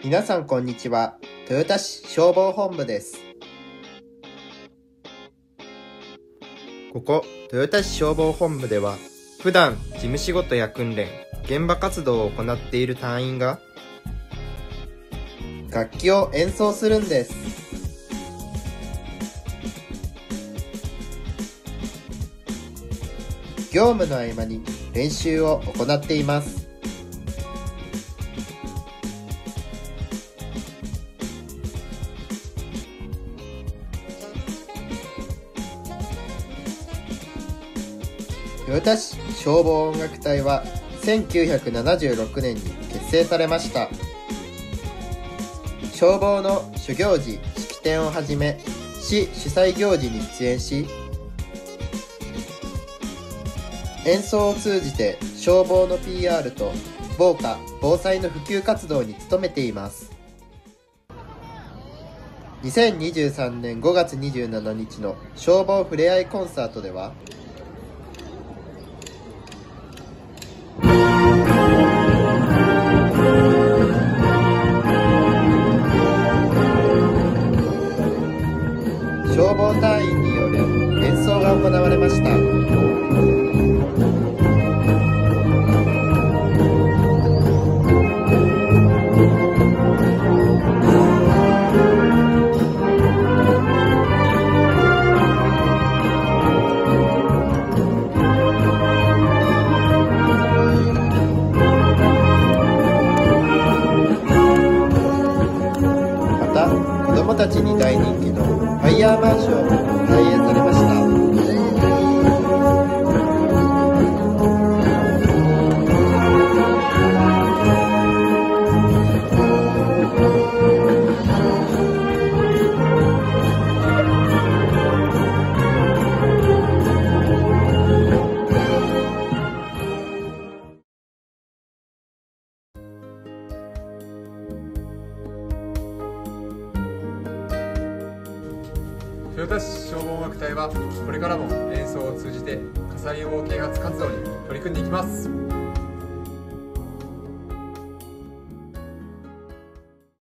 皆さんこんにちは。豊田市消防本部です。ここ豊田市消防本部では、普段事務仕事や訓練、現場活動を行っている隊員が楽器を演奏するんです。業務の合間に練習を行っています。豊田市消防音楽隊は1976年に結成されました。消防の諸行事・式典をはじめ、市主催行事に出演し、演奏を通じて消防の PR と防火・防災の普及活動に努めています。2023年5月27日の消防ふれあいコンサートでは、消防隊員による演奏が行われました。また、子どもたちに大人気のファイヤーマンションも開演されました。 豊田市消防音楽隊はこれからも演奏を通じて火災予防啓発活動に取り組んでいきます。